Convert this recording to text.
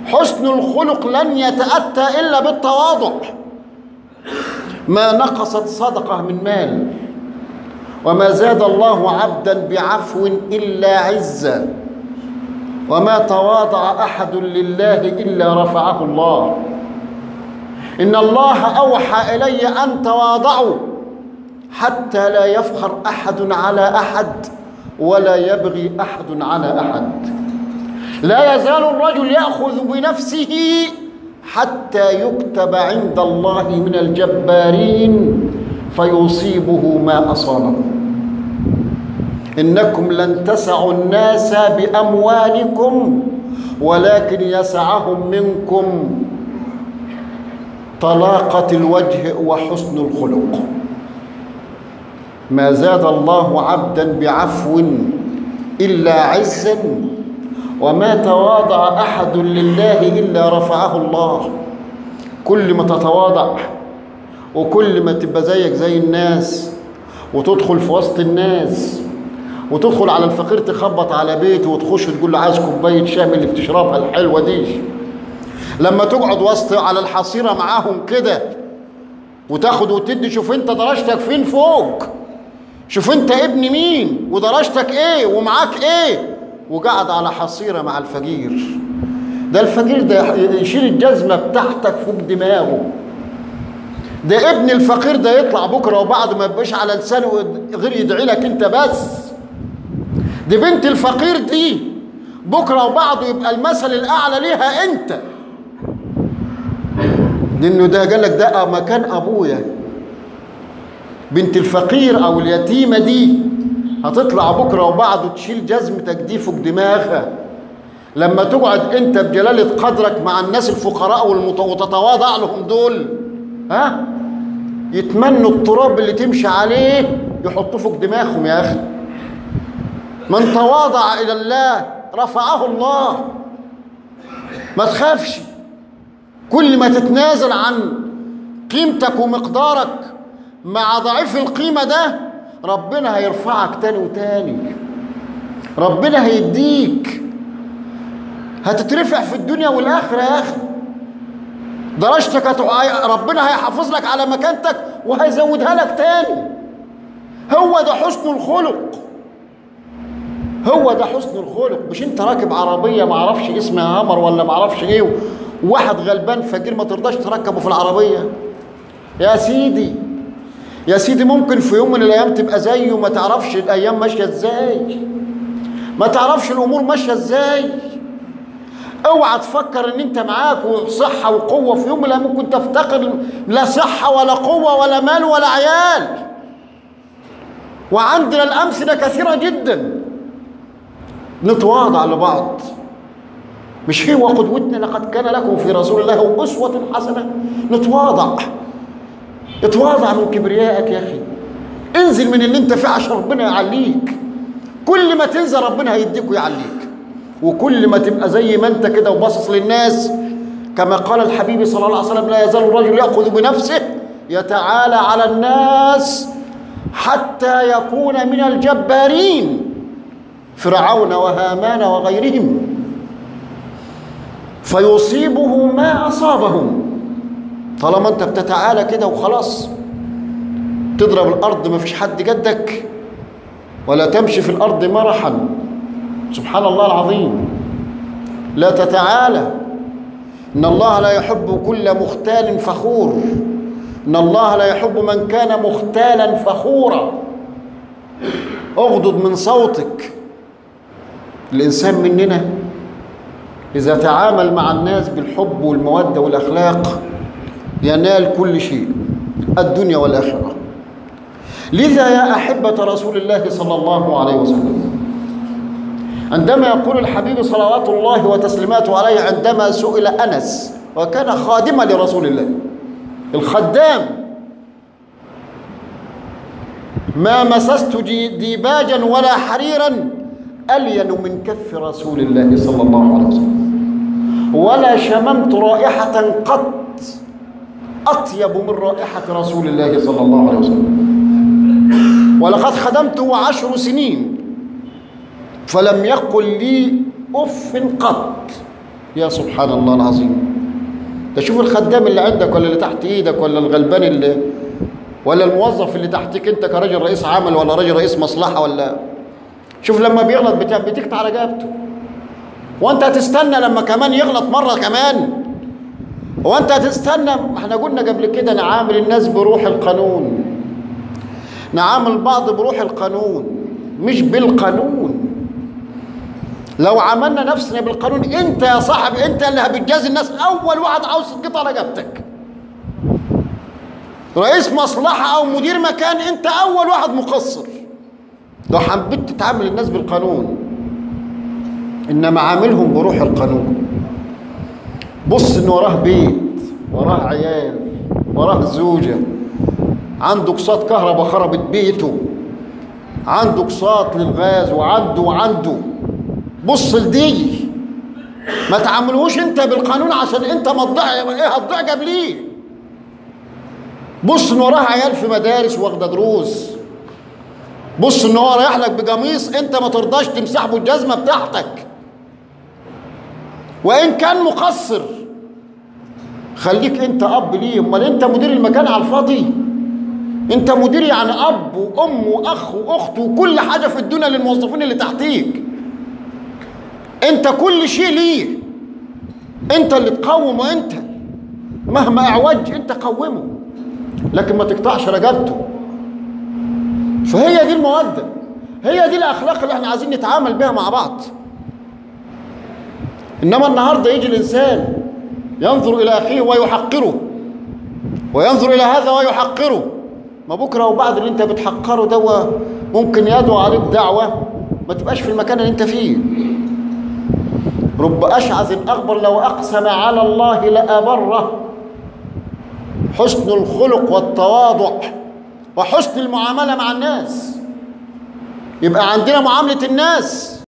حسن الخلق لن يتأتى إلا بالتواضع. ما نقصت صدقة من مال، وما زاد الله عبدا بعفو إلا عزا، وما تواضع أحد لله إلا رفعه الله. إن الله أوحى إلي أن تواضعوا حتى لا يفخر أحد على أحد ولا يبغي أحد على أحد. لا يزال الرجل يأخذ بنفسه حتى يكتب عند الله من الجبارين فيصيبه ما أصابه. إنكم لن تسعوا الناس بأموالكم ولكن يسعهم منكم طلاقة الوجه وحسن الخلق. ما زاد الله عبدا بعفو إلا عزا، وما تواضع أحد لله إلا رفعه الله. كل ما تتواضع وكل ما تبقى زيك زي الناس وتدخل في وسط الناس وتدخل على الفقير تخبط على بيته وتخش تقول له عايز كوبايه شاي اللي بتشربها الحلوه دي، لما تقعد وسط على الحصيره معاهم كده وتاخد وتدي، شوف انت درجتك فين فوق، شوف انت ابن مين ودرجتك ايه ومعاك ايه، وقعد على حصيره مع الفقير. ده الفقير ده يشيل الجزمه بتاعتك فوق دماغه. ده ابن الفقير ده يطلع بكره وبعد ما يبقاش على لسانه غير يدعي لك انت بس. دي بنت الفقير دي بكره وبعده يبقى المثل الاعلى ليها انت، لانه ده قال لك ده مكان ابويا. بنت الفقير او اليتيمه دي هتطلع بكره وبعده تشيل جزمتك دي فوق دماغها. لما تقعد انت بجلاله قدرك مع الناس الفقراء وتتواضع لهم دول، ها، يتمنوا التراب اللي تمشي عليه يحطوه فوق دماغهم. يا اخي من تواضع الى الله رفعه الله. ما تخافش، كل ما تتنازل عن قيمتك ومقدارك مع ضعيف القيمه ده ربنا هيرفعك تاني وتاني. ربنا هيديك، هتترفع في الدنيا والاخره يا اخي. درجتك ربنا هيحافظ لك على مكانتك وهيزودها لك تاني. هو ده حسن الخلق، هو ده حسن الخلق. مش انت راكب عربيه ما اعرفش اسمها هامر ولا ما اعرفش ايه، وواحد غلبان فقير ما ترضاش تركبه في العربيه. يا سيدي يا سيدي، ممكن في يوم من الايام تبقى زيه وما تعرفش الايام ماشيه ازاي، ما تعرفش الامور ماشيه ازاي. اوعى تفكر ان انت معاك صحه وقوه، في يوم من الايام ممكن تفتقر لا صحه ولا قوه ولا مال ولا عيال. وعندنا الامثله كثيره جدا. نتواضع لبعض. مش هو قدوتنا لقد كان لكم في رسول الله اسوه حسنه؟ نتواضع. اتواضع من كبريائك يا اخي. انزل من اللي انت فيه عشان ربنا يعليك. كل ما تنزل ربنا هيديك ويعليك، وكل ما تبقى زي ما انت كده وباصص للناس، كما قال الحبيب صلى الله عليه وسلم: لا يزال الرجل يأخذ بنفسه يتعالى على الناس حتى يكون من الجبارين، فرعون وهامان وغيرهم، فيصيبه ما أصابهم. طالما انت بتتعالى كده وخلاص تضرب الأرض ما فيش حد جدك، ولا تمشي في الأرض مرحا، سبحان الله العظيم، لا تتعالى. إن الله لا يحب كل مختال فخور، إن الله لا يحب من كان مختالا فخورا. اغضض من صوتك. الإنسان مننا إذا تعامل مع الناس بالحب والمودة والأخلاق ينال كل شيء، الدنيا والآخرة. لذا يا أحبة رسول الله صلى الله عليه وسلم، عندما يقول الحبيب صلوات الله وتسليماته عليه، عندما سئل أنس وكان خادما لرسول الله، الخدام: ما مسست ديباجا ولا حريرا ألين من كف رسول الله صلى الله عليه وسلم، ولا شممت رائحة قط أطيب من رائحة رسول الله صلى الله عليه وسلم، ولقد خدمته 10 سنين فلم يقل لي أف قط. يا سبحان الله العظيم. ده شوف الخدام اللي عندك ولا اللي تحت ايدك ولا الغلبان اللي ولا الموظف اللي تحتك انت كراجل رئيس عمل ولا راجل رئيس مصلحه، ولا شوف لما بيغلط بتقطع رقبته. وانت هتستنى لما كمان يغلط مره كمان؟ وانت هتستنى؟ احنا قلنا قبل كده نعامل الناس بروح القانون، نعامل بعض بروح القانون مش بالقانون. لو عملنا نفسنا بالقانون، انت يا صاحبي انت اللي هتجازي الناس. اول واحد عاوز تقطع رقبتك، رئيس مصلحه او مدير مكان، انت اول واحد مقصر لو حبيت تتعامل الناس بالقانون. انما عاملهم بروح القانون. بص ان وراه بيت، وراه عيال، وراه زوجه، عنده اقساط كهرباء خربت بيته، عنده اقساط للغاز، وعنده بص لدي. ما تعاملوش انت بالقانون عشان انت ما تضيع هتضيع قبليه. بص ان وراه عيال في مدارس واخده دروس، بص ان هو رايح لك بقميص انت ما ترضاش تمسح له الجزمه بتاعتك وان كان مقصر. خليك انت اب ليه، امال انت مدير المكان على الفاضي؟ انت مدير يعني اب وام واخ واخت وكل حاجه في الدنيا للموظفين اللي تحتيك. انت كل شيء ليه، انت اللي تقومه، انت مهما اعوج انت قومه، لكن ما تقطعش رقبته. فهي دي المودة، هي دي الاخلاق اللي احنا عايزين نتعامل بها مع بعض. انما النهارده يجي الانسان ينظر الى اخيه ويحقره، وينظر الى هذا ويحقره. ما بكره وبعد اللي انت بتحقره ده ممكن يدعو عليك دعوه ما تبقاش في المكان اللي انت فيه. رب اشعث اغبر لو اقسم على الله لابره. حسن الخلق والتواضع وحسن المعامله مع الناس. يبقى عندنا معامله الناس